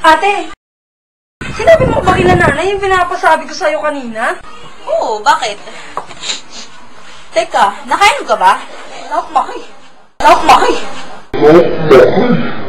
Ate, sinabi mo ba kila nanay yung pinapasabi ko sa'yo kanina? Oo, bakit? Teka, nakainom ka ba? Laok maki.